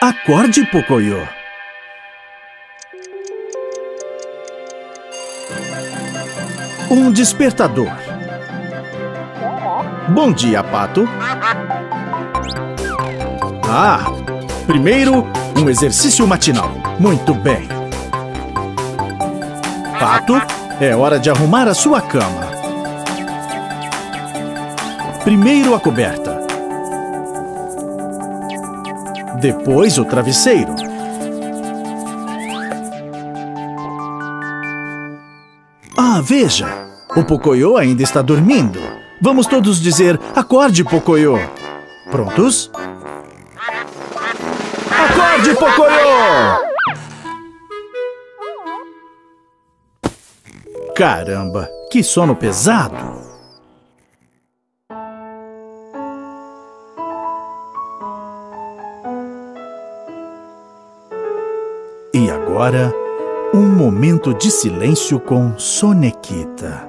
Acorde, Pocoyo. Um despertador. Bom dia, Pato. Primeiro, um exercício matinal. Muito bem. Pato, é hora de arrumar a sua cama. Primeiro a coberta. Depois o travesseiro. Veja! O Pocoyo ainda está dormindo. Vamos todos dizer, acorde, Pocoyo. Prontos? Acorde, Pocoyo! Caramba, que sono pesado! E agora, um momento de silêncio com Sonequita.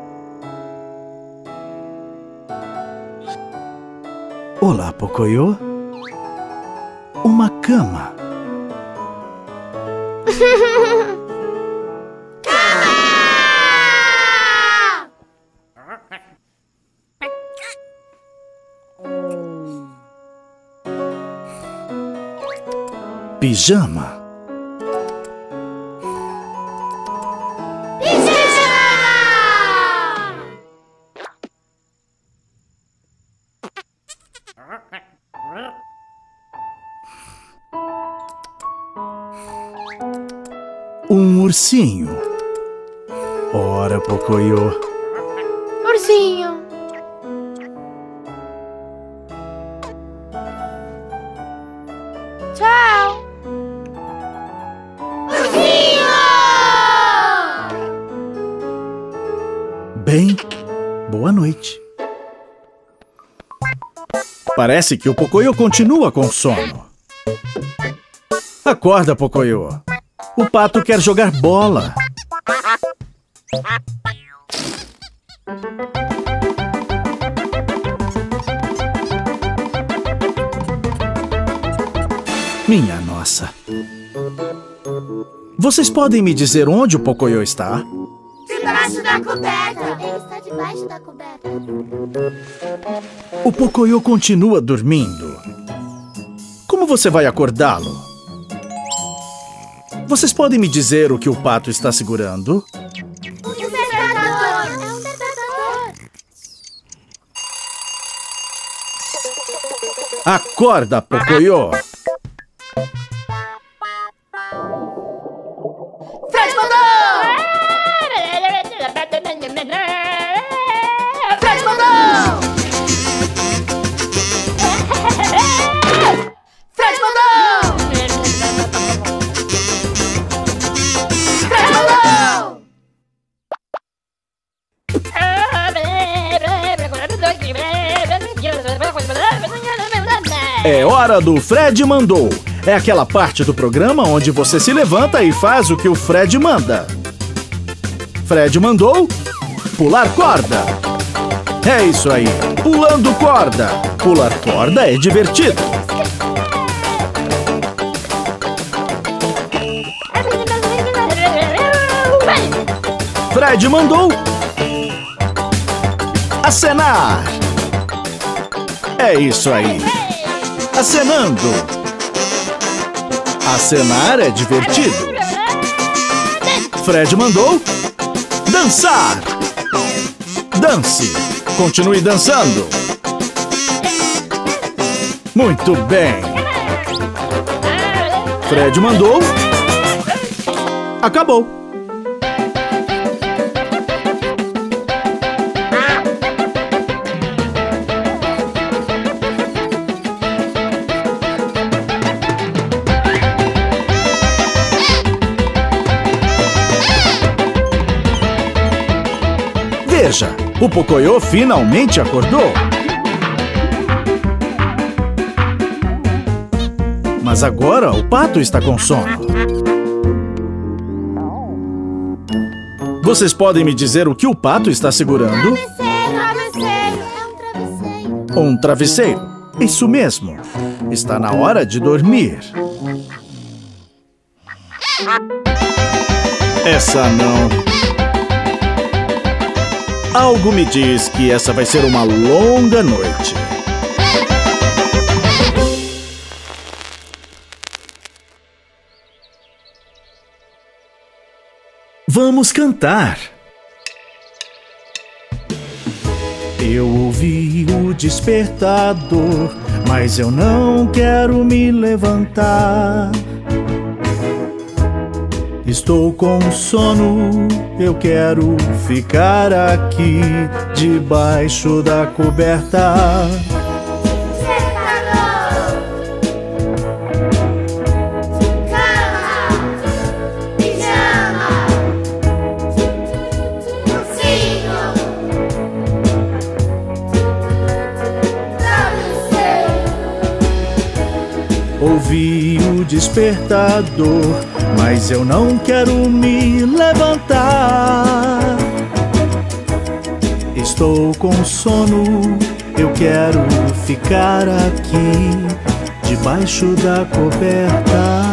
Olá, Pocoyo. Uma cama. Pijama. Um ursinho. Ora, Pocoyo. Ursinho. Tchau. Ursinho! Bem, boa noite. Parece que o Pocoyo continua com sono. Acorda, Pocoyo. O pato quer jogar bola. Minha nossa. Vocês podem me dizer onde o Pocoyo está? Debaixo da coberta. Ele está debaixo da coberta. O Pocoyo continua dormindo. Como você vai acordá-lo? Vocês podem me dizer o que o pato está segurando? Um despertador! É um despertador! Acorda, Pocoyo! Fred mandou! Fred mandou! Fred mandou! É hora do Fred Mandou. É aquela parte do programa onde você se levanta e faz o que o Fred manda. Fred mandou pular corda. É isso aí, pulando corda. Pular corda é divertido. Fred mandou acenar. É isso aí. Acenando. Acenar é divertido. Fred mandou dançar. Dance. Continue dançando. Muito bem. Fred mandou. Acabou. Veja, o Pocoyo finalmente acordou. Mas agora o pato está com sono. Vocês podem me dizer o que o pato está segurando? Travesseiro! É um travesseiro! Um travesseiro. Isso mesmo. Está na hora de dormir. Essa não. Algo me diz que essa vai ser uma longa noite. Vamos cantar. Eu ouvi o despertador, mas eu não quero me levantar. Estou com sono, eu quero ficar aqui debaixo da coberta. Ouvi o despertador, mas eu não quero me levantar. Estou com sono, eu quero ficar aqui debaixo da coberta.